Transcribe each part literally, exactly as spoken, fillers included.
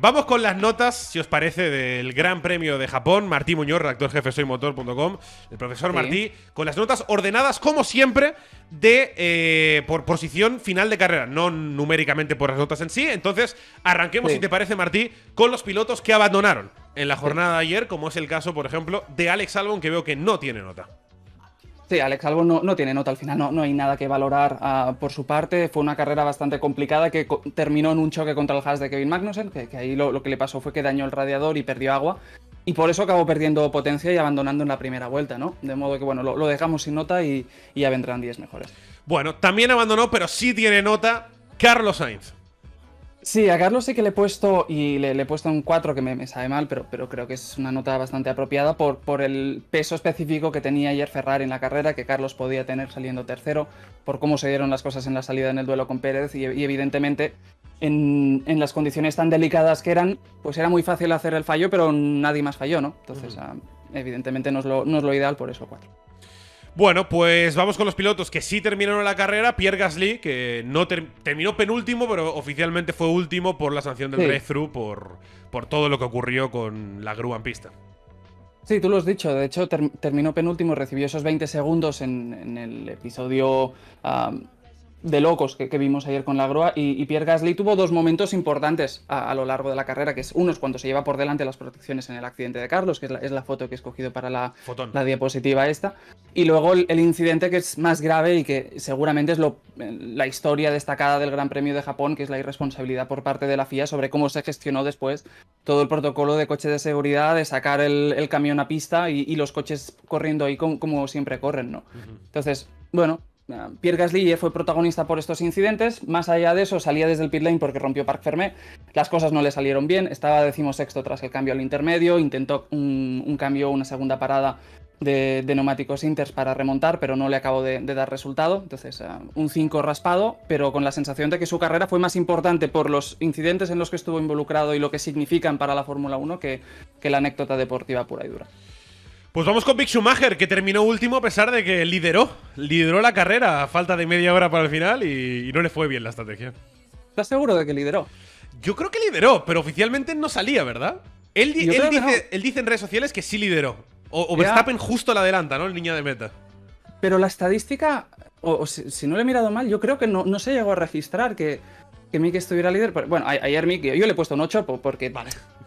vamos con las notas, si os parece, del Gran Premio de Japón. Martí Muñoz, redactor jefe soy motor punto com, el profesor Sí. Martí, con las notas ordenadas, como siempre, de eh, por posición final de carrera, no numéricamente por las notas en sí. Entonces, arranquemos, Sí. si te parece, Martí, con los pilotos que abandonaron en la jornada de ayer, como es el caso, por ejemplo, de Alex Albon, que veo que no tiene nota. Sí, Alex Albon no, no tiene nota al final, no, no hay nada que valorar uh, por su parte. Fue una carrera bastante complicada que terminó en un choque contra el Haas de Kevin Magnussen, que, que ahí lo, lo que le pasó fue que dañó el radiador y perdió agua. Y por eso acabó perdiendo potencia y abandonando en la primera vuelta, ¿no? De modo que, bueno, lo, lo dejamos sin nota y, y ya vendrán días mejores. Bueno, también abandonó, pero sí tiene nota, Carlos Sainz. Sí, a Carlos sí que le he puesto, y le, le he puesto un cuatro que me, me sabe mal, pero, pero creo que es una nota bastante apropiada por, por el peso específico que tenía ayer Ferrari en la carrera, que Carlos podía tener saliendo tercero, por cómo se dieron las cosas en la salida en el duelo con Pérez, y, y evidentemente en, en las condiciones tan delicadas que eran, pues era muy fácil hacer el fallo, pero nadie más falló, ¿no? Entonces, uh-huh. uh, evidentemente no es, lo, no es lo ideal, por eso cuatro. Bueno, pues vamos con los pilotos que sí terminaron la carrera. Pierre Gasly, que no ter terminó penúltimo, pero oficialmente fue último por la sanción del sí. drive-thru, por, por todo lo que ocurrió con la grúa en pista. Sí, tú lo has dicho. De hecho, ter terminó penúltimo, recibió esos veinte segundos en, en el episodio um, de locos que, que vimos ayer con la grúa. Y, y Pierre Gasly tuvo dos momentos importantes a, a lo largo de la carrera, que es uno es cuando se lleva por delante las protecciones en el accidente de Carlos, que es la, es la foto que he escogido para la, la diapositiva esta. Y luego el, el incidente que es más grave y que seguramente es lo, la historia destacada del Gran Premio de Japón, que es la irresponsabilidad por parte de la F I A sobre cómo se gestionó después todo el protocolo de coches de seguridad, de sacar el, el camión a pista y, y los coches corriendo ahí como, como siempre corren, ¿no? Uh-huh. Entonces, bueno, Pierre Gasly fue protagonista por estos incidentes. Más allá de eso, salía desde el pit lane porque rompió Parc Fermé. Las cosas no le salieron bien. Estaba decimosexto tras el cambio al intermedio. Intentó un, un cambio, una segunda parada de, de neumáticos inters para remontar, pero no le acabó de, de dar resultado. Entonces, uh, un cinco raspado, pero con la sensación de que su carrera fue más importante por los incidentes en los que estuvo involucrado y lo que significan para la Fórmula uno que, que la anécdota deportiva pura y dura. Pues vamos con Mick Schumacher, que terminó último a pesar de que lideró. Lideró la carrera a falta de media hora para el final y, y no le fue bien la estrategia. ¿Estás seguro de que lideró? Yo creo que lideró, pero oficialmente no salía, ¿verdad? Él, él, dice, no. él dice en redes sociales que sí lideró. O, o Verstappen justo la adelanta, ¿no? El niño de meta. Pero la estadística, o, o si, si no le he mirado mal, yo creo que no, no se llegó a registrar que, que Mick estuviera líder. Bueno, ayer Mick, yo le he puesto un ocho porque... Vale.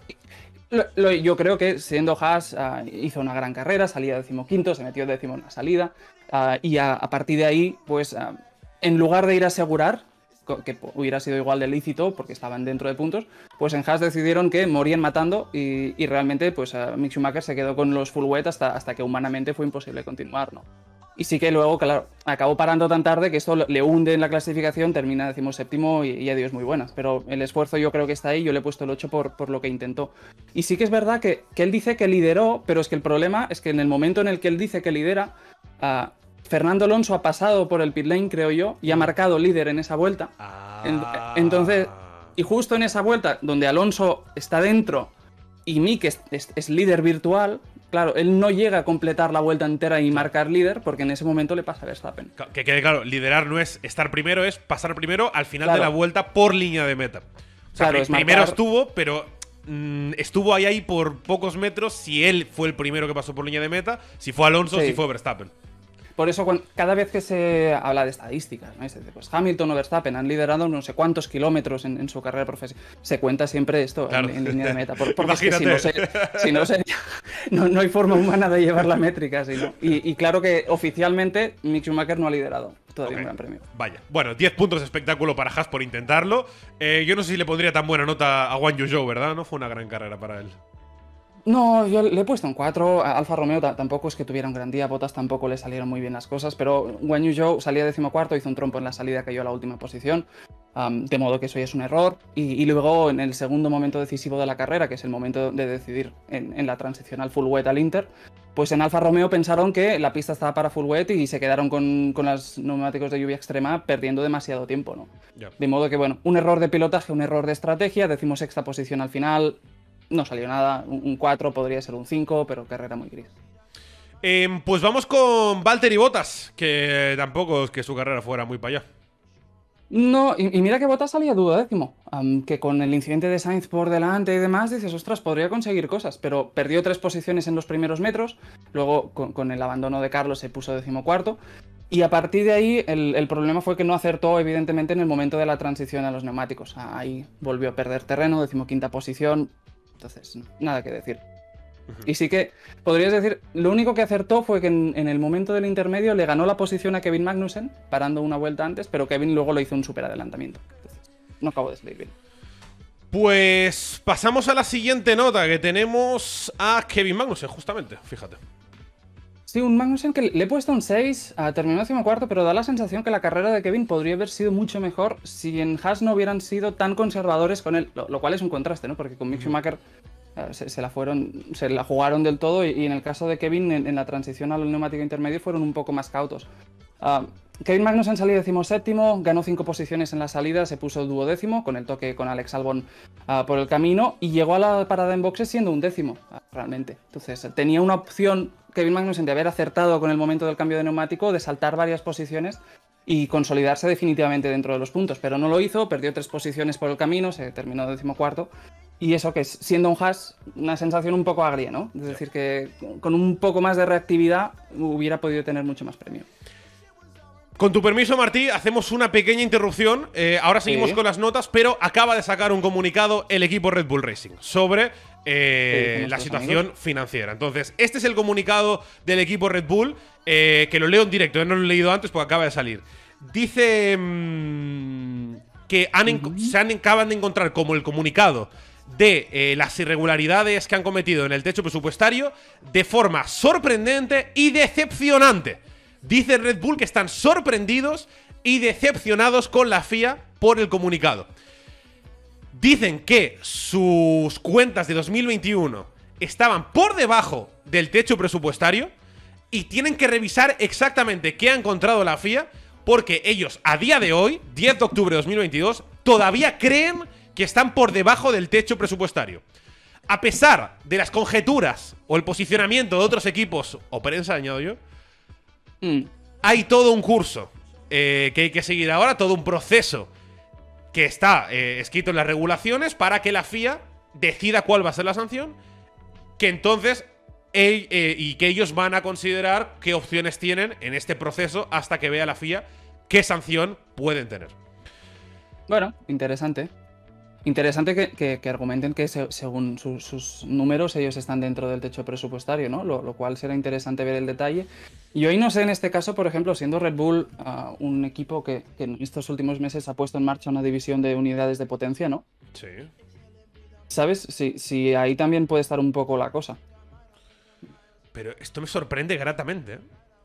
Lo, lo, yo creo que siendo Haas uh, hizo una gran carrera, salía decimoquinto, se metió décimo en la salida uh, y a, a partir de ahí, pues uh, en lugar de ir a asegurar, que hubiera sido igual de lícito porque estaban dentro de puntos, pues en Haas decidieron que morían matando y, y realmente pues uh, Mick Schumacher se quedó con los full wet hasta, hasta que humanamente fue imposible continuar, ¿no? Y sí que luego, claro, acabó parando tan tarde que esto le hunde en la clasificación, termina decimoséptimo y, y adiós muy buenas. Pero el esfuerzo yo creo que está ahí, yo le he puesto el ocho por, por lo que intentó. Y sí que es verdad que, que él dice que lideró, pero es que el problema es que en el momento en el que él dice que lidera, uh, Fernando Alonso ha pasado por el pit lane, creo yo, y ha marcado líder en esa vuelta. Ah. Entonces, y justo en esa vuelta, donde Alonso está dentro y Mick es, es, es líder virtual... Claro, él no llega a completar la vuelta entera y marcar líder porque en ese momento le pasa a Verstappen. Que quede claro, liderar no es estar primero, es pasar primero al final claro. de la vuelta por línea de meta. O sea, claro, pr es primero marcar... estuvo, pero mmm, estuvo ahí ahí por pocos metros si él fue el primero que pasó por línea de meta, si fue Alonso, sí. si fue Verstappen. Por eso, cuando, cada vez que se habla de estadísticas, ¿no? Pues Hamilton o Verstappen han liderado no sé cuántos kilómetros en, en su carrera profesional. Se cuenta siempre esto claro. en, en línea de meta. Por, porque Imagínate. Es que si no, se, si no, se, no, no hay forma humana de llevar la métrica. Sino, y, y claro que oficialmente Mick Schumacher no ha liderado todavía okay. un gran premio. Vaya. Bueno, diez puntos de espectáculo para Haas por intentarlo. Eh, yo no sé si le pondría tan buena nota a Guan Yu Zhou, ¿verdad? No fue una gran carrera para él. No, yo le he puesto un cuatro. Alfa Romeo tampoco es que tuviera un gran día. Bottas tampoco le salieron muy bien las cosas. Pero Guan Yu Zhou salía decimocuarto, hizo un trompo en la salida, cayó a la última posición. Um, de modo que eso ya es un error. Y, y luego, en el segundo momento decisivo de la carrera, que es el momento de decidir en, en la transición al full wet al Inter, pues en Alfa Romeo pensaron que la pista estaba para full wet y se quedaron con, con los neumáticos de lluvia extrema perdiendo demasiado tiempo, ¿no? Yeah. De modo que, bueno, un error de pilotaje, un error de estrategia. Decimosexta posición al final. No salió nada, un cuatro, podría ser un cinco, pero carrera muy gris. Eh, pues vamos con Valtteri Bottas, que tampoco es que su carrera fuera muy para allá. No, y, y mira que Bottas salía duodécimo, um, que con el incidente de Sainz por delante y demás, dices, ostras, podría conseguir cosas, pero perdió tres posiciones en los primeros metros, luego con, con el abandono de Carlos se puso decimocuarto, y a partir de ahí el, el problema fue que no acertó, evidentemente, en el momento de la transición a los neumáticos. Ahí volvió a perder terreno, decimoquinta posición, entonces, no, nada que decir. Y sí que, podrías decir, lo único que acertó fue que en, en el momento del intermedio le ganó la posición a Kevin Magnussen, parando una vuelta antes, pero Kevin luego lo hizo un super adelantamiento. Entonces, no acabo de salir bien. Pues pasamos a la siguiente nota, que tenemos a Kevin Magnussen, justamente, fíjate. Sí, un Magnussen que le he puesto un seis, uh, terminó decimocuarto, pero da la sensación que la carrera de Kevin podría haber sido mucho mejor si en Haas no hubieran sido tan conservadores con él, lo, lo cual es un contraste, ¿no? Porque con Mick Schumacher Se, se la fueron, se la jugaron del todo y, y en el caso de Kevin, en, en la transición al neumático intermedio fueron un poco más cautos. Uh, Kevin Magnussen salió decimoséptimo, ganó cinco posiciones en la salida, se puso duodécimo con el toque con Alex Albon uh, por el camino y llegó a la parada en boxes siendo un décimo, uh, realmente. Entonces tenía una opción Kevin Magnussen de haber acertado con el momento del cambio de neumático, de saltar varias posiciones y consolidarse definitivamente dentro de los puntos, pero no lo hizo, perdió tres posiciones por el camino, se terminó decimocuarto. Y eso que es, siendo un Haas, una sensación un poco agria, ¿no? Es decir, que con un poco más de reactividad hubiera podido tener mucho más premio. Con tu permiso, Martí, hacemos una pequeña interrupción. Eh, ahora seguimos sí. con las notas, pero acaba de sacar un comunicado el equipo Red Bull Racing sobre eh, sí, la situación amigos. financiera. Entonces, este es el comunicado del equipo Red Bull, eh, que lo leo en directo, eh, no lo he leído antes porque acaba de salir. Dice mmm, que han uh-huh. se han, acaban de encontrar como el comunicado de eh, las irregularidades que han cometido en el techo presupuestario de forma sorprendente y decepcionante. Dice Red Bull que están sorprendidos y decepcionados con la F I A por el comunicado. Dicen que sus cuentas de dos mil veintiuno estaban por debajo del techo presupuestario y tienen que revisar exactamente qué ha encontrado la F I A, porque ellos a día de hoy, diez de octubre de dos mil veintidós, todavía creen que están por debajo del techo presupuestario. A pesar de las conjeturas o el posicionamiento de otros equipos o prensa, añado yo, mm. hay todo un curso eh, que hay que seguir ahora, todo un proceso que está eh, escrito en las regulaciones para que la F I A decida cuál va a ser la sanción, que entonces eh, eh, y que ellos van a considerar qué opciones tienen en este proceso hasta que vea la F I A qué sanción pueden tener. Bueno, interesante. Interesante que, que, que argumenten que se, según su, sus números ellos están dentro del techo presupuestario, ¿no? Lo, lo cual será interesante ver el detalle. Y hoy no sé en este caso, por ejemplo, siendo Red Bull uh, un equipo que, que en estos últimos meses ha puesto en marcha una división de unidades de potencia, ¿no? Sí. ¿Sabes? Si, si ahí también puede estar un poco la cosa. Pero esto me sorprende gratamente, ¿eh?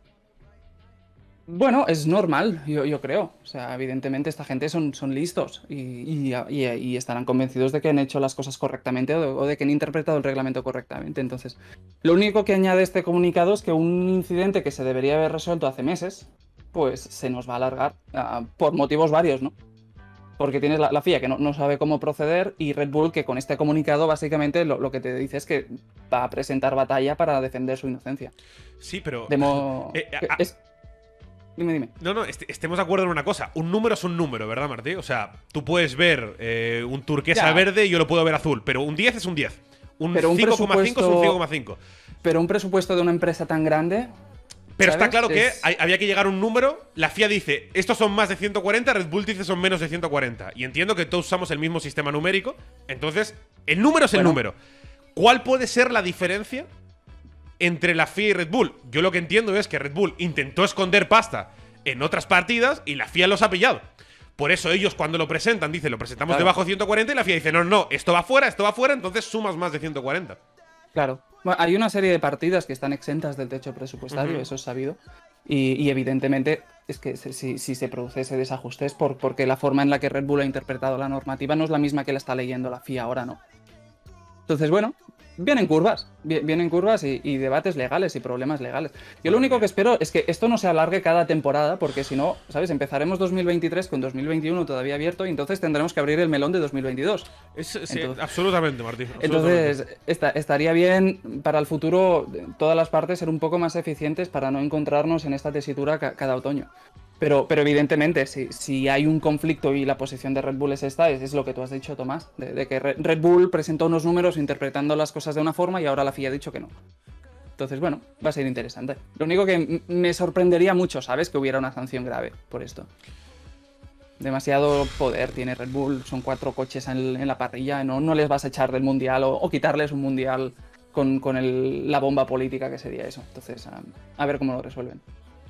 Bueno, es normal, yo, yo creo. O sea, evidentemente esta gente son, son listos y, y, y, y estarán convencidos de que han hecho las cosas correctamente o de, o de que han interpretado el reglamento correctamente. Entonces, lo único que añade este comunicado es que un incidente que se debería haber resuelto hace meses, pues se nos va a alargar uh, por motivos varios, ¿no? Porque tienes la, la F I A que no, no sabe cómo proceder y Red Bull que con este comunicado básicamente lo, lo que te dice es que va a presentar batalla para defender su inocencia. Sí, pero... Demo... Eh, eh, es... Dime, dime. No, no, est estemos de acuerdo en una cosa. Un número es un número, ¿verdad, Martí? O sea, tú puedes ver eh, un turquesa ya. verde y yo lo puedo ver azul, pero un diez es un diez. Un cinco coma cinco es un cinco coma cinco. Pero un presupuesto de una empresa tan grande... Pero ¿sabes? está claro que es... hay, había que llegar a un número. La F I A dice, estos son más de ciento cuarenta, Red Bull dice son menos de ciento cuarenta. Y entiendo que todos usamos el mismo sistema numérico. Entonces, el número es el bueno. número. ¿Cuál puede ser la diferencia entre la F I A y Red Bull? Yo lo que entiendo es que Red Bull intentó esconder pasta en otras partidas y la F I A los ha pillado. Por eso ellos cuando lo presentan dicen, lo presentamos claro. debajo de ciento cuarenta y la F I A dice, no, no, esto va fuera, esto va fuera, entonces sumas más de ciento cuarenta. Claro. Bueno, hay una serie de partidas que están exentas del techo presupuestario, uh-huh. eso es sabido. Y, y evidentemente es que si, si se produce ese desajuste es por, porque la forma en la que Red Bull ha interpretado la normativa no es la misma que la está leyendo la F I A ahora, ¿no? Entonces, bueno, vienen curvas, vienen curvas y, y debates legales y problemas legales. Yo lo único que espero es que esto no se alargue cada temporada, porque si no, ¿sabes? Empezaremos dos mil veintitrés con dos mil veintiuno todavía abierto y entonces tendremos que abrir el melón de dos mil veintidós. Es, sí, entonces, absolutamente, Martín. Absolutamente. Entonces, esta, estaría bien para el futuro todas las partes ser un poco más eficientes para no encontrarnos en esta tesitura ca cada otoño. Pero, pero evidentemente, si, si hay un conflicto y la posición de Red Bull es esta, es, es lo que tú has dicho, Tomás, de, de que Red Bull presentó unos números interpretando las cosas de una forma y ahora la F I A ha dicho que no. Entonces, bueno, va a ser interesante. Lo único que me sorprendería mucho, ¿sabes? Que hubiera una sanción grave por esto. Demasiado poder tiene Red Bull, son cuatro coches en, en la parrilla, no, no les vas a echar del mundial o, o quitarles un mundial con, con el, la bomba política que sería eso. Entonces, a, a ver cómo lo resuelven.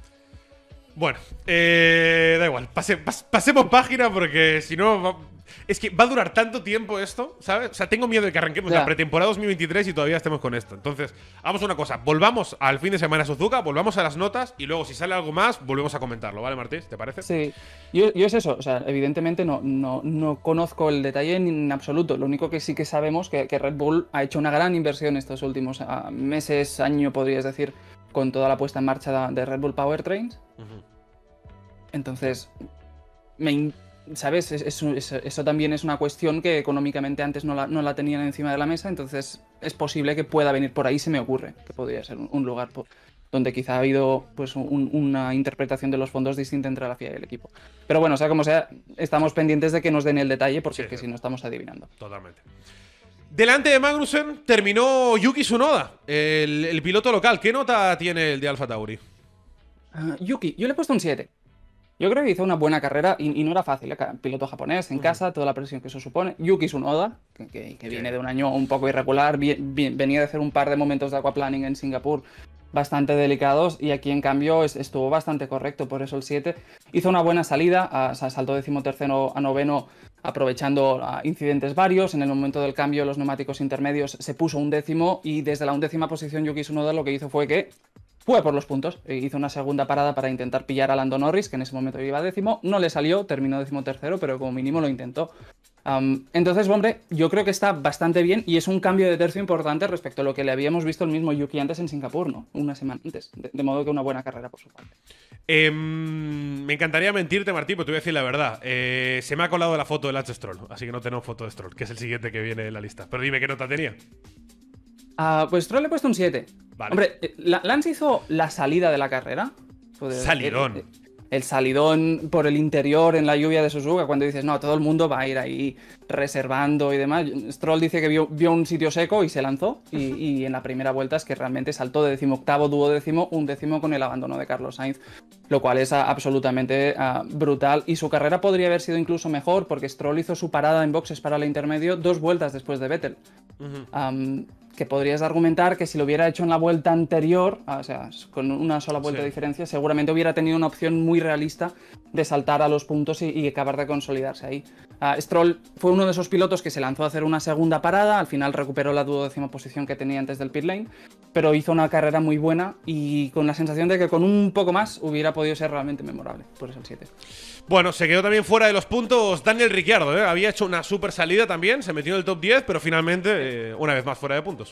Bueno, eh, da igual, pase, pas, pasemos página porque si no... Va, es que va a durar tanto tiempo esto, ¿sabes? O sea, tengo miedo de que arranquemos ya la pretemporada dos mil veintitrés y todavía estemos con esto. Entonces, hagamos una cosa, volvamos al fin de semana a Suzuka, volvamos a las notas y luego si sale algo más, volvemos a comentarlo, ¿vale, Martí? ¿Te parece? Sí, yo, yo es eso, o sea, evidentemente no, no, no conozco el detalle en absoluto. Lo único que sí que sabemos que, que Red Bull ha hecho una gran inversión estos últimos uh, meses, año, podrías decir, con toda la puesta en marcha de, de Red Bull Powertrains. Uh-huh. Entonces, me, ¿sabes? Es, es, eso también es una cuestión que económicamente antes no la, no la tenían encima de la mesa, entonces es posible que pueda venir por ahí, se me ocurre, que podría ser un, un lugar por, donde quizá ha habido pues, un, una interpretación de los fondos distinta entre la F I A y el equipo. Pero bueno, sea como sea, estamos pendientes de que nos den el detalle, porque sí, es que sí. Si no estamos adivinando. Totalmente. Delante de Magnussen terminó Yuki Tsunoda, el, el piloto local. ¿Qué nota tiene el de Alfa Tauri? Uh, Yuki, yo le he puesto un siete. Yo creo que hizo una buena carrera y, y no era fácil, ¿eh? Piloto japonés, en uh-huh. casa, toda la presión que eso supone. Yuki Tsunoda, que, que, que viene de un año un poco irregular, bien, bien, venía de hacer un par de momentos de aquaplaning en Singapur bastante delicados y aquí en cambio es, estuvo bastante correcto, por eso el siete. Hizo una buena salida, a, saltó decimotercero a noveno aprovechando a, incidentes varios. En el momento del cambio los neumáticos intermedios se puso un décimo y desde la undécima posición Yuki Tsunoda lo que hizo fue que fue por los puntos, hizo una segunda parada para intentar pillar a Lando Norris, que en ese momento iba décimo, no le salió, terminó décimo tercero, pero como mínimo lo intentó. Um, entonces, hombre, yo creo que está bastante bien y es un cambio de tercio importante respecto a lo que le habíamos visto el mismo Yuki antes en Singapur, ¿no? Una semana antes, de, de modo que una buena carrera por su parte. Eh, me encantaría mentirte, Martín, pero te voy a decir la verdad. Eh, se me ha colado la foto de Lance Stroll, así que no tenemos foto de Stroll, que es el siguiente que viene en la lista. Pero dime qué nota tenía. Uh, pues Stroll le he puesto un siete. Vale. Hombre, Lance hizo la salida de la carrera. Salidón. El, el salidón por el interior en la lluvia de Suzuka, cuando dices, no, todo el mundo va a ir ahí reservando y demás. Stroll dice que vio, vio un sitio seco y se lanzó. Y, y en la primera vuelta es que realmente saltó de decimoctavo, duodécimo, un décimo con el abandono de Carlos Sainz. Lo cual es uh, absolutamente uh, brutal. Y su carrera podría haber sido incluso mejor, porque Stroll hizo su parada en boxes para el intermedio dos vueltas después de Vettel. Uh-huh. um, que podrías argumentar que si lo hubiera hecho en la vuelta anterior, o sea, con una sola vuelta sí. de diferencia, seguramente hubiera tenido una opción muy realista de saltar a los puntos y, y acabar de consolidarse ahí. Uh, Stroll fue uno de esos pilotos que se lanzó a hacer una segunda parada, al final recuperó la duodécima posición que tenía antes del pit lane, pero hizo una carrera muy buena y con la sensación de que con un poco más hubiera podido ser realmente memorable, por eso el siete. Bueno, se quedó también fuera de los puntos Daniel Ricciardo, ¿eh? Había hecho una super salida también, se metió en el top diez, pero finalmente, eh, una vez más fuera de puntos.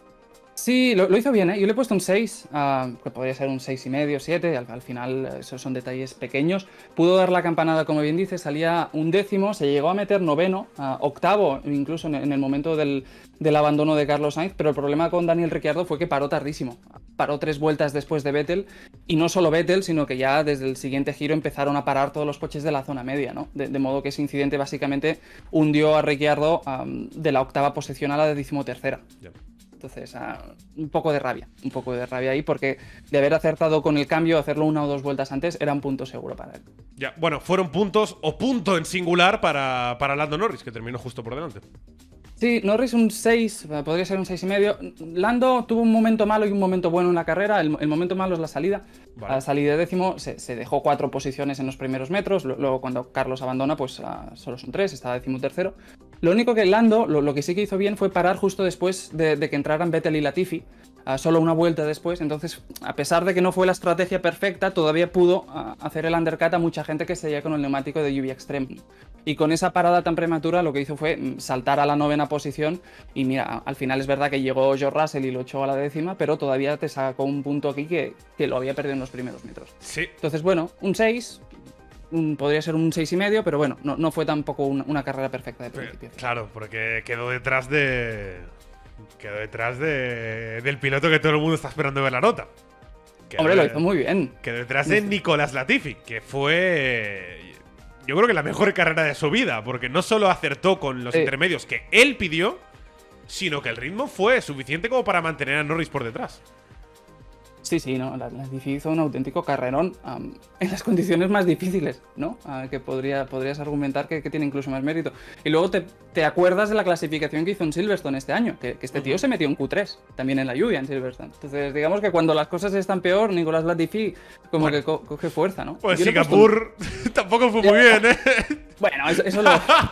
Sí, lo, lo hizo bien, ¿eh? Yo le he puesto un seis, uh, que podría ser un seis y medio, siete, al, al final esos son detalles pequeños. Pudo dar la campanada, como bien dice, salía un décimo, se llegó a meter noveno, uh, octavo, incluso en, en el momento del, del abandono de Carlos Sainz, pero el problema con Daniel Ricciardo fue que paró tardísimo. Paró tres vueltas después de Vettel, y no solo Vettel, sino que ya desde el siguiente giro empezaron a parar todos los coches de la zona media, ¿no? De, de modo que ese incidente básicamente hundió a Ricciardo um, de la octava posición a la de decimotercera. Yeah. Entonces, uh, un poco de rabia, un poco de rabia ahí, porque de haber acertado con el cambio, hacerlo una o dos vueltas antes, era un punto seguro para él. Ya, bueno, fueron puntos o punto en singular para, para Lando Norris, que terminó justo por delante. Sí, Norris un seis, podría ser un seis y medio. Lando tuvo un momento malo y un momento bueno en la carrera. El, el momento malo es la salida. Vale. A salir de décimo se, se dejó cuatro posiciones en los primeros metros. Luego cuando Carlos abandona, pues uh, solo son tres, estaba décimo tercero. Lo único que Lando, lo, lo que sí que hizo bien fue parar justo después de, de que entraran Vettel y Latifi. Uh, solo una vuelta después, entonces a pesar de que no fue la estrategia perfecta, todavía pudo uh, hacer el undercut a mucha gente que seguía con el neumático de lluvia extrema. Y con esa parada tan prematura lo que hizo fue saltar a la novena posición y mira, al final es verdad que llegó George Russell y lo echó a la décima, pero todavía te sacó un punto aquí que, que lo había perdido en los primeros metros. Sí. Entonces bueno, un seis... Un, podría ser un seis y medio, pero bueno, no, no fue tampoco una, una carrera perfecta de principio. Claro, porque quedó detrás de... Quedó detrás de, del piloto que todo el mundo está esperando ver la nota. Que Hombre, lo hizo muy bien. Que detrás de Nicolás Latifi, que fue... Yo creo que la mejor carrera de su vida, porque no solo acertó con los Sí. intermedios que él pidió, sino que el ritmo fue suficiente como para mantener a Norris por detrás. Sí, sí, no, la- Latifi hizo un auténtico carrerón am, en las condiciones más difíciles, ¿no? Ah, que podría, podrías argumentar que, que tiene incluso más mérito. Y luego te, te acuerdas de la clasificación que hizo en Silverstone este año, que, que este tío se metió en Q tres, también en la lluvia en Silverstone. Entonces, digamos que cuando las cosas están peor, Nicolás Latifi como Bueno. que co- coge fuerza, ¿no? Pues Yo le he puesto un- Singapur tampoco fue muy bien, ¿eh? Bueno, eso, eso lo...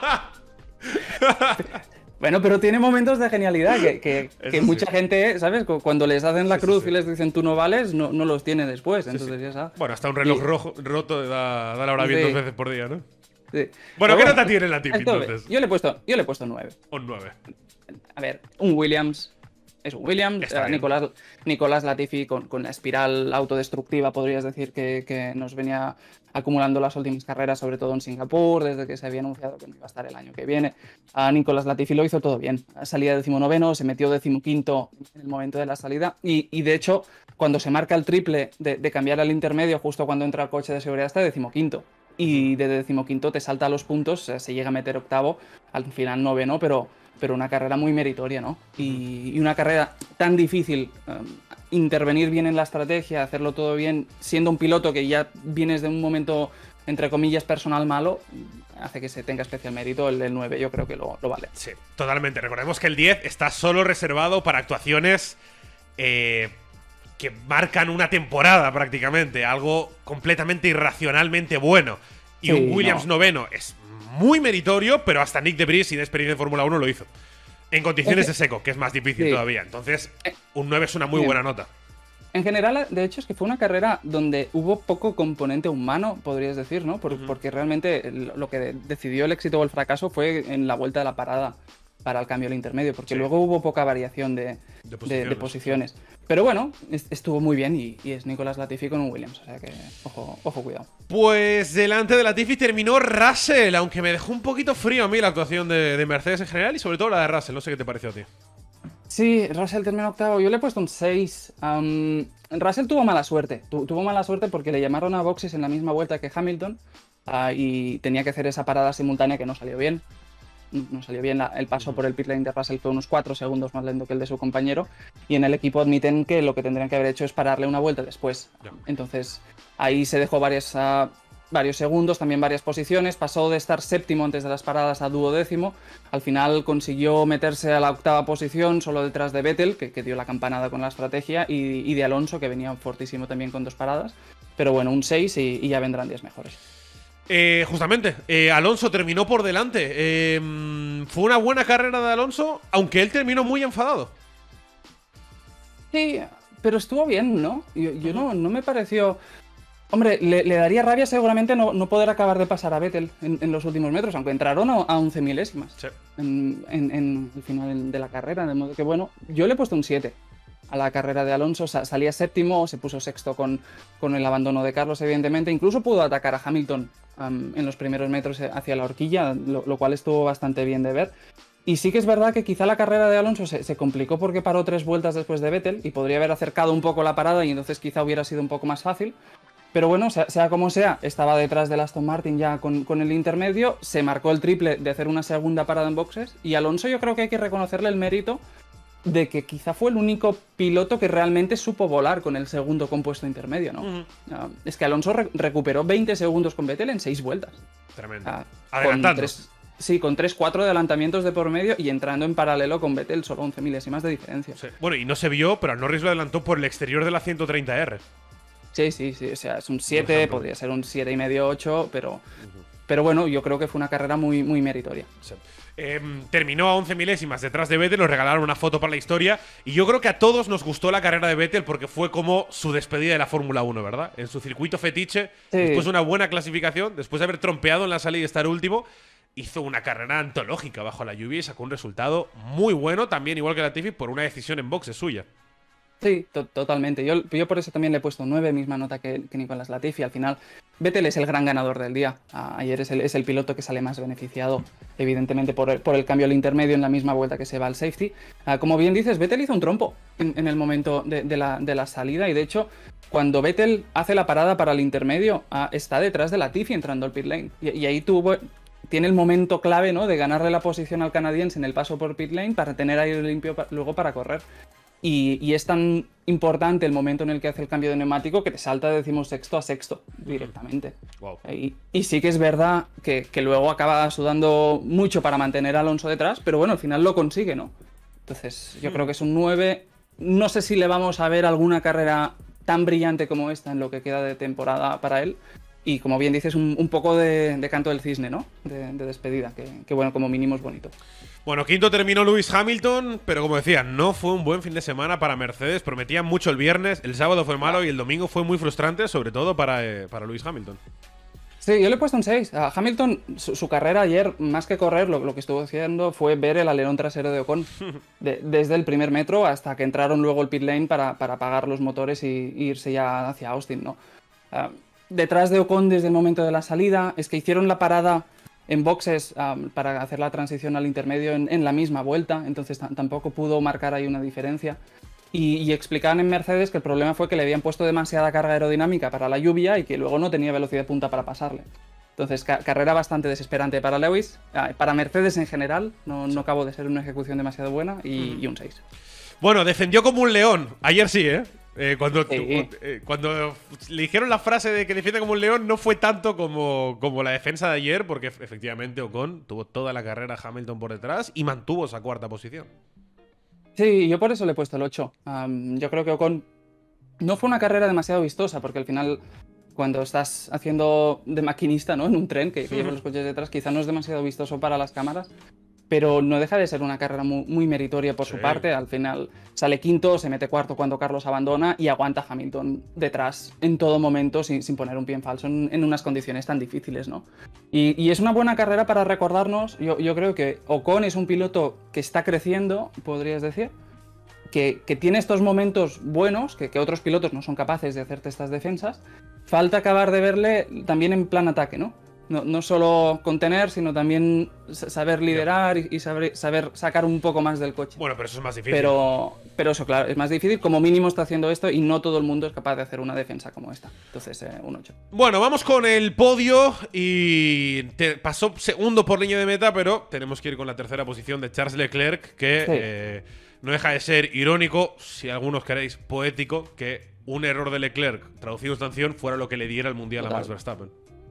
Bueno, pero tiene momentos de genialidad que, que- Eso que sí. mucha gente, ¿sabes? Cu- Cuando les hacen la Sí, sí, cruz sí. y les dicen tú no vales, no, no los tiene después. Entonces ya sabes. Bueno, hasta un reloj Y- rojo, roto da, da la hora bien Sí. dos veces por día, ¿no? Sí. Bueno, Pero ¿qué nota tiene Latifi esto, entonces? Yo le he puesto, yo le he puesto nueve. Un nueve. A ver, un Williams. Es un Williams. Está eh, bien. Nicolás, Nicolás Latifi con, con la espiral autodestructiva, podrías decir, que, que nos venía acumulando las últimas carreras, sobre todo en Singapur, desde que se había anunciado que no iba a estar el año que viene. A Nicolás Latifi lo hizo todo bien. Salía decimonoveno, se metió decimoquinto en el momento de la salida. Y, y de hecho, cuando se marca el triple de, de cambiar al intermedio, justo cuando entra el coche de seguridad, está decimoquinto. Y de decimoquinto te salta a los puntos, eh, se llega a meter octavo, al final noveno, pero pero una carrera muy meritoria, ¿no? Y, y una carrera tan difícil, um, intervenir bien en la estrategia, hacerlo todo bien, siendo un piloto que ya vienes de un momento, entre comillas, personal malo, hace que se tenga especial mérito. El, el nueve yo creo que lo, lo vale. Sí, totalmente. Recordemos que el diez está solo reservado para actuaciones eh, que marcan una temporada prácticamente, algo completamente irracionalmente bueno. Y Sí, un Williams no. noveno es muy meritorio, pero hasta Nick de Vries, sin experiencia en Fórmula uno, lo hizo. En condiciones de Es que- seco, que es más difícil sí. todavía. Entonces, un nueve es una muy Bien. buena nota. En general, de hecho, es que fue una carrera donde hubo poco componente humano, podrías decir, ¿no? Por- Ujú. Porque realmente el- lo que de- decidió el éxito o el fracaso fue en la vuelta de la parada para el cambio al intermedio, porque Sí. luego hubo poca variación de, De de- posiciones. de posiciones. Pero bueno, es- estuvo muy bien y, y es Nicolás Latifi con un Williams, o sea que ojo, ojo cuidado. Pues delante de Latifi terminó Russell, aunque me dejó un poquito frío a mí la actuación de, de Mercedes en general y sobre todo la de Russell. No sé qué te pareció a ti. Sí, Russell terminó octavo. Yo le he puesto un seis. Am, Russell tuvo mala suerte. Tu- tuvo mala suerte porque le llamaron a boxes en la misma vuelta que Hamilton ah, y tenía que hacer esa parada simultánea que no salió bien. No no salió bien. La- el paso por el pit lane de Russell fue unos cuatro segundos más lento que el de su compañero. Y en el equipo admiten que lo que tendrían que haber hecho es pararle una vuelta después. Ya. Entonces ahí se dejó varias, ah, varios segundos, también varias posiciones. Pasó de estar séptimo antes de las paradas a duodécimo. Al final consiguió meterse a la octava posición, solo detrás de Vettel, que, que dio la campanada con la estrategia, y, y de Alonso, que venía fortísimo también con dos paradas. Pero bueno, un seis y, y ya vendrán días mejores. Eh, justamente, eh, Alonso terminó por delante. Eh, mm, fue una buena carrera de Alonso, aunque él terminó muy enfadado. Sí, pero estuvo bien, ¿no? Yo, yo no, no me pareció... Hombre, le, le daría rabia seguramente no, no poder acabar de pasar a Vettel en, en los últimos metros, aunque entraron a, a once milésimas Sí. en, en- en el final de la carrera. De modo que, bueno, yo le he puesto un siete a la carrera de Alonso. Sa- salía séptimo, se puso sexto con, con el abandono de Carlos, evidentemente. Incluso pudo atacar a Hamilton am, en los primeros metros hacia la horquilla, lo, lo cual estuvo bastante bien de ver. Y sí que es verdad que quizá la carrera de Alonso se, se complicó porque paró tres vueltas después de Vettel y podría haber acercado un poco la parada y entonces quizá hubiera sido un poco más fácil. Pero bueno, sea, sea como sea, estaba detrás del Aston Martin ya con, con el intermedio, se marcó el triple de hacer una segunda parada en boxes y Alonso yo creo que hay que reconocerle el mérito de que quizá fue el único piloto que realmente supo volar con el segundo compuesto intermedio, ¿no? Ujú. Ah, es que Alonso re- recuperó veinte segundos con Vettel en seis vueltas. Tremendo. Ah, Adelantando. con tres- sí, con tres cuatro adelantamientos de por medio y entrando en paralelo con Vettel, solo once milésimas de diferencia. Sí. Bueno, y no se vio, pero a Norris lo adelantó por el exterior de la ciento treinta R. Sí, sí, sí, o sea, es un Por siete, ejemplo. podría ser un siete y medio, ocho, pero, pero bueno, yo creo que fue una carrera muy, muy meritoria. Sí. Em, terminó a once milésimas detrás de Vettel, nos regalaron una foto para la historia. Y yo creo que a todos nos gustó la carrera de Vettel porque fue como su despedida de la Fórmula uno, ¿verdad? En su circuito fetiche, Sí. después de una buena clasificación, después de haber trompeado en la salida y estar último, hizo una carrera antológica bajo la lluvia y sacó un resultado muy bueno, también igual que Latifi, por una decisión en boxes suya. Sí, to totalmente. Yo, yo por eso también le he puesto un nueve, misma nota que, que Nicolás Latifi. Al final, Vettel es el gran ganador del día. A ayer es el, es el piloto que sale más beneficiado, evidentemente, por el, por el cambio al intermedio en la misma vuelta que se va al safety. Uh, como bien dices, Vettel hizo un trompo en, en el momento de, de, la, de la salida y, de hecho, cuando Vettel hace la parada para el intermedio, uh, está detrás de Latifi entrando al pit lane. Y, y ahí tuvo... Tiene el momento clave, ¿no?, de ganarle la posición al canadiense en el paso por pit lane para tener aire limpio pa luego para correr. Y, y es tan importante el momento en el que hace el cambio de neumático que te salta de decimosexto a sexto directamente. Wow. Y, y sí que es verdad que, que luego acaba sudando mucho para mantener a Alonso detrás, pero bueno, al final lo consigue, ¿no? Entonces yo creo que es un nueve. No sé si le vamos a ver alguna carrera tan brillante como esta en lo que queda de temporada para él. Y como bien dices, un, un poco de, de canto del cisne, ¿no? De, de despedida, que, que bueno, como mínimo es bonito. Bueno, quinto terminó Lewis Hamilton, pero como decía, no fue un buen fin de semana para Mercedes. Prometían mucho el viernes, el sábado fue malo y el domingo fue muy frustrante, sobre todo para, eh, para Lewis Hamilton. Sí, yo le he puesto un seis. A Hamilton, su, su carrera ayer, más que correr, lo, lo que estuvo haciendo fue ver el alerón trasero de Ocon. De, desde el primer metro hasta que entraron luego el pit lane para, para apagar los motores y, y irse ya hacia Austin, ¿no? Uh, detrás de Ocon desde el momento de la salida, es que hicieron la parada en boxes um, para hacer la transición al intermedio en, en la misma vuelta, entonces tampoco pudo marcar ahí una diferencia. Y, y explicaban en Mercedes que el problema fue que le habían puesto demasiada carga aerodinámica para la lluvia y que luego no tenía velocidad punta para pasarle. Entonces, ca carrera bastante desesperante para Lewis, uh, para Mercedes en general, no, no acabó de ser una ejecución demasiado buena y, y un seis. Bueno, defendió como un león, ayer sí, ¿eh? Eh, cuando, sí. tu, eh, cuando le dijeron la frase de que defiende como un león, no fue tanto como, como la defensa de ayer, porque efectivamente Ocon tuvo toda la carrera a Hamilton por detrás y mantuvo esa cuarta posición. Sí, yo por eso le he puesto el ocho. Um, yo creo que Ocon no fue una carrera demasiado vistosa, porque al final, cuando estás haciendo de maquinista, ¿no?, en un tren que, que lleva los coches detrás, quizá no es demasiado vistoso para las cámaras. Pero no deja de ser una carrera muy, muy meritoria por sí. su parte. Al final sale quinto, se mete cuarto cuando Carlos abandona y aguanta a Hamilton detrás en todo momento sin, sin poner un pie en falso en, en unas condiciones tan difíciles, ¿no? Y, y es una buena carrera para recordarnos. Yo, yo creo que Ocon es un piloto que está creciendo, podrías decir, que, que tiene estos momentos buenos, que, que otros pilotos no son capaces de hacerte estas defensas. Falta acabar de verle también en plan ataque, ¿no? No, no solo contener, sino también saber liderar y, y saber, saber sacar un poco más del coche. Bueno, pero eso es más difícil. Pero, pero eso, claro, es más difícil. Como mínimo está haciendo esto y no todo el mundo es capaz de hacer una defensa como esta. Entonces, eh, un ocho. Bueno, vamos con el podio y te pasó segundo por línea de meta, pero tenemos que ir con la tercera posición de Charles Leclerc, que sí. eh, no deja de ser irónico, si algunos queréis poético, que un error de Leclerc traducido en sanción fuera lo que le diera el Mundial Total. a Max Verstappen.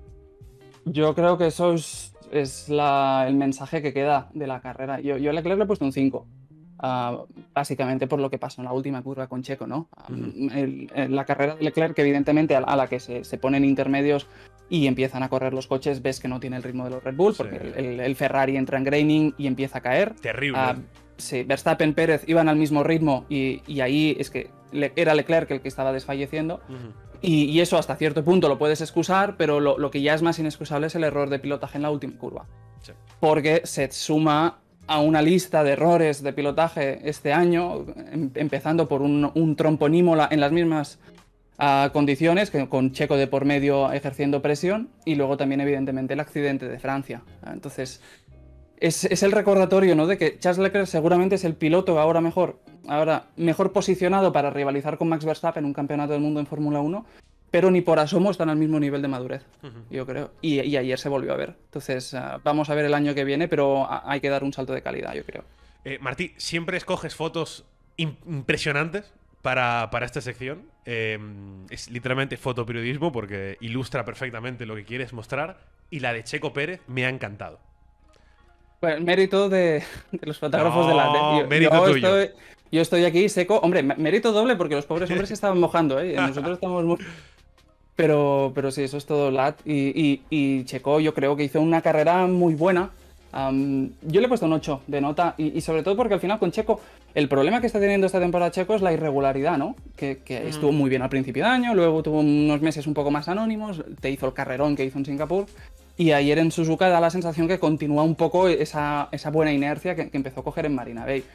Yo creo que eso es, es la, el mensaje que queda de la carrera. Yo, yo a Leclerc le he puesto un cinco. Uh, básicamente por lo que pasó en la última curva con Checo, ¿no? Um, el, el, la carrera de Leclerc, evidentemente, a, a la que se, se ponen intermedios y empiezan a correr los coches, ves que no tiene el ritmo de los Red Bull, porque sí. el, el, el Ferrari entra en graining y empieza a caer. Terrible. Uh, sí, Verstappen, Pérez iban al mismo ritmo y, y ahí es que le, era Leclerc el que estaba desfalleciendo. Uh-huh. Y, y eso hasta cierto punto lo puedes excusar, pero lo, lo que ya es más inexcusable es el error de pilotaje en la última curva. Sí. Porque se suma a una lista de errores de pilotaje este año, em, empezando por un, un tromponímola en las mismas uh, condiciones, que, con Checo de por medio ejerciendo presión, y luego también evidentemente el accidente de Francia. Entonces, es, es el recordatorio, ¿no?, de que Charles Leclerc seguramente es el piloto ahora mejor, ahora mejor posicionado para rivalizar con Max Verstappen en un campeonato del mundo en Fórmula uno, pero ni por asomo están al mismo nivel de madurez, uh-huh. yo creo. Y, y ayer se volvió a ver. Entonces, uh, vamos a ver el año que viene, pero hay que dar un salto de calidad, yo creo. Eh, Martí, ¿siempre escoges fotos impresionantes para, para esta sección? Eh, es literalmente fotoperiodismo porque ilustra perfectamente lo que quieres mostrar. Y la de Checo Pérez me ha encantado. Bueno, mérito de, de los fotógrafos no, de la... De, yo, mérito yo tuyo. Estoy, yo estoy aquí seco. Hombre, mérito doble porque los pobres hombres se estaban mojando, ¿eh? Nosotros estamos muy... Pero, pero sí, eso es todo Lat. Y, y, y Checo yo creo que hizo una carrera muy buena. Um, yo le he puesto un ocho de nota y, y sobre todo porque al final con Checo, el problema que está teniendo esta temporada Checo es la irregularidad, ¿no? Que, que mm. estuvo muy bien al principio de año, luego tuvo unos meses un poco más anónimos, te hizo el carrerón que hizo en Singapur. Y ayer en Suzuka da la sensación que continúa un poco esa, esa buena inercia que, que empezó a coger en Marina Bay.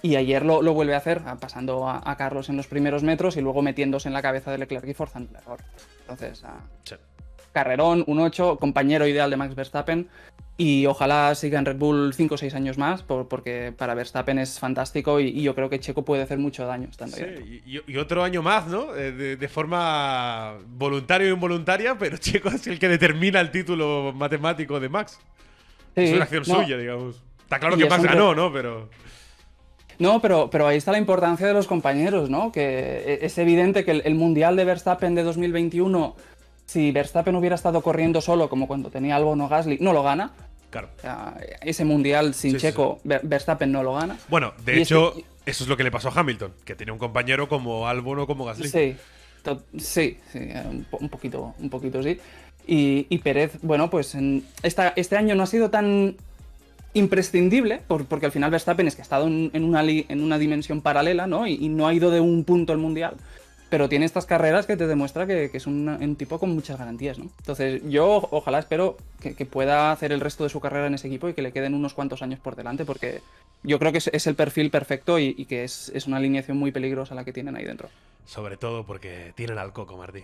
Y ayer lo, lo vuelve a hacer, pasando a, a Carlos en los primeros metros y luego metiéndose en la cabeza de Leclerc y forzando el error. Entonces, uh, sí. Carrerón, un ocho, compañero ideal de Max Verstappen. Y ojalá siga en Red Bull cinco o seis años más, por, porque para Verstappen es fantástico y, y yo creo que Checo puede hacer mucho daño estando sí, ahí. Y, y otro año más, ¿no? Eh, de, de forma voluntaria o involuntaria, pero Checo es el que determina el título matemático de Max. Sí, es una acción no, suya, digamos. Está claro que Max ganó, ¿no? Pero... No, pero, pero ahí está la importancia de los compañeros, ¿no? Que es evidente que el, el Mundial de Verstappen de dos mil veintiuno... Si Verstappen hubiera estado corriendo solo, como cuando tenía Albon o Gasly, no lo gana. Claro. O sea, ese mundial sin sí, Checo, sí, sí. Verstappen no lo gana. Bueno, de y hecho, este... eso es lo que le pasó a Hamilton, que tenía un compañero como Albon o como Gasly. Sí, sí, sí un, po un, poquito, un poquito sí. Y, y Pérez, bueno, pues en esta, este año no ha sido tan imprescindible, por, porque al final Verstappen es que ha estado en, en, una, en una dimensión paralela, ¿no? Y, y no ha ido de un punto al mundial. Pero tiene estas carreras que te demuestra que, que es un, un tipo con muchas garantías, ¿no? Entonces yo ojalá espero que, que pueda hacer el resto de su carrera en ese equipo y que le queden unos cuantos años por delante, porque yo creo que es, es el perfil perfecto y, y que es, es una alineación muy peligrosa la que tienen ahí dentro. Sobre todo porque tienen al Coco, Martí.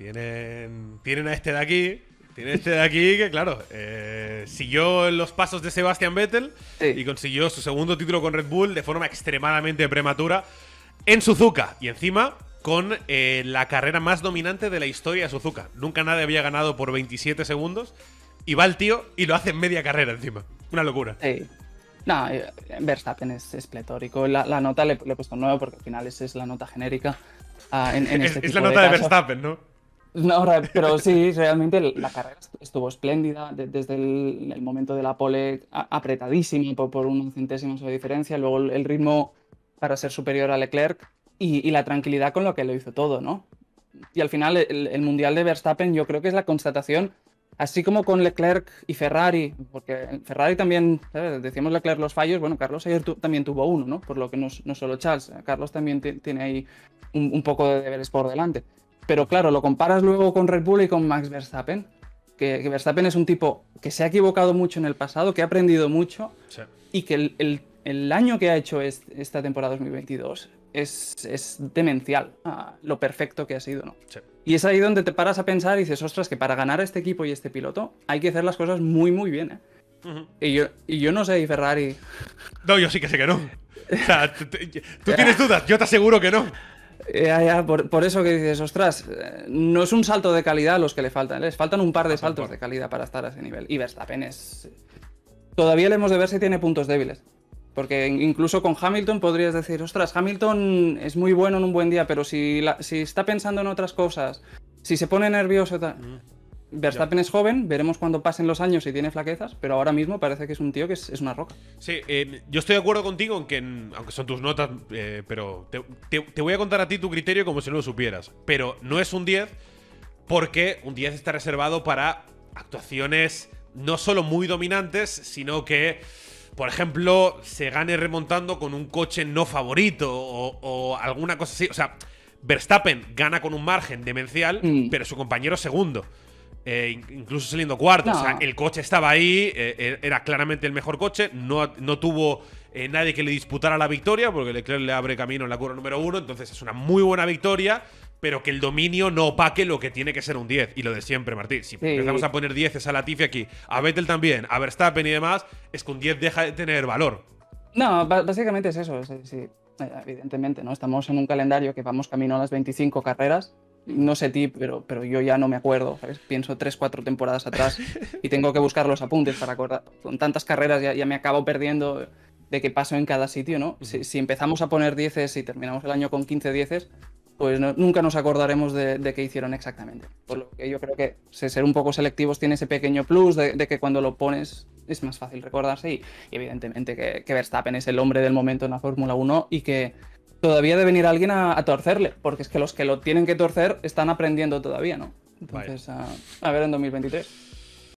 Tienen, tienen a este de aquí, tienen este de aquí que, claro, eh, siguió en los pasos de Sebastian Vettel sí. y consiguió su segundo título con Red Bull de forma extremadamente prematura en Suzuka. Y encima... con eh, la carrera más dominante de la historia de Suzuka. Nunca nadie había ganado por veintisiete segundos. Y va el tío y lo hace en media carrera encima. Una locura. Sí. No, Verstappen es, es pletórico. La, la nota le, le he puesto nueve porque al final esa es la nota genérica. Uh, en, en este es, es la nota de, de Verstappen, ¿no? No, pero sí, realmente la carrera estuvo espléndida. De, desde el, el momento de la pole apretadísima por, por una centésima de diferencia. Luego el, el ritmo para ser superior a Leclerc. Y, y la tranquilidad con lo que lo hizo todo, ¿no? Y al final el, el Mundial de Verstappen yo creo que es la constatación, así como con Leclerc y Ferrari, porque Ferrari también, ¿sabes? Decíamos Leclerc los fallos, bueno, Carlos ayer tu, también tuvo uno, ¿no? Por lo que no, no solo Charles, Carlos también tiene ahí un, un poco de deberes por delante. Pero claro, lo comparas luego con Red Bull y con Max Verstappen, que, que Verstappen es un tipo que se ha equivocado mucho en el pasado, que ha aprendido mucho, sí. y que el, el, el año que ha hecho es, esta temporada dos mil veintidós... Es, es demencial uh, lo perfecto que ha sido, ¿no? Sí. Y es ahí donde te paras a pensar y dices, ostras, que para ganar a este equipo y este piloto hay que hacer las cosas muy, muy bien, ¿eh? Uh-huh. y, yo, y yo no sé, y Ferrari... No, yo sí que sé que no. O sea, tú, tú tienes dudas, yo te aseguro que no. Ya, ya, por, por eso que dices, ostras, no es un salto de calidad los que le faltan, les faltan un par de saltos de calidad para estar a ese nivel. Y Verstappen es... Todavía le hemos de ver si tiene puntos débiles. Porque incluso con Hamilton podrías decir, ostras, Hamilton es muy bueno en un buen día, pero si, la, si está pensando en otras cosas, si se pone nervioso... Tal... Mm. Verstappen yeah. es joven, veremos cuando pasen los años si tiene flaquezas, pero ahora mismo parece que es un tío que es, es una roca. Sí, eh, yo estoy de acuerdo contigo en que, aunque son tus notas, eh, pero te, te, te voy a contar a ti tu criterio como si no lo supieras. Pero no es un diez porque un diez está reservado para actuaciones no solo muy dominantes, sino que... Por ejemplo, se gane remontando con un coche no favorito o, o alguna cosa así. O sea, Verstappen gana con un margen demencial, mm. pero su compañero segundo. Eh, incluso saliendo cuarto. No. O sea, el coche estaba ahí, eh, era claramente el mejor coche. No, no tuvo eh, nadie que le disputara la victoria, porque Leclerc le abre camino en la curva número uno. Entonces es una muy buena victoria, pero que el dominio no opaque lo que tiene que ser un diez. Y lo de siempre, Martí. Si sí. empezamos a poner dieces a Latifi aquí, a Vettel también, a Verstappen y demás, es que un diez deja de tener valor. No, básicamente es eso. Sí, sí. Evidentemente, ¿no? Estamos en un calendario que vamos camino a las veinticinco carreras. No sé ti, pero, pero yo ya no me acuerdo, ¿sabes? Pienso tres, cuatro temporadas atrás y tengo que buscar los apuntes para acordar. Con tantas carreras ya, ya me acabo perdiendo de qué paso en cada sitio, ¿no? Si, si empezamos a poner dieces y terminamos el año con quince dieces, pues no, nunca nos acordaremos de, de qué hicieron exactamente. Por lo que yo creo que ser un poco selectivos tiene ese pequeño plus de, de que cuando lo pones es más fácil recordarse y, y evidentemente que, que Verstappen es el hombre del momento en la Fórmula uno y que todavía debe venir alguien a, a torcerle, porque es que los que lo tienen que torcer están aprendiendo todavía, ¿no? Entonces, a, a ver en dos mil veintitrés.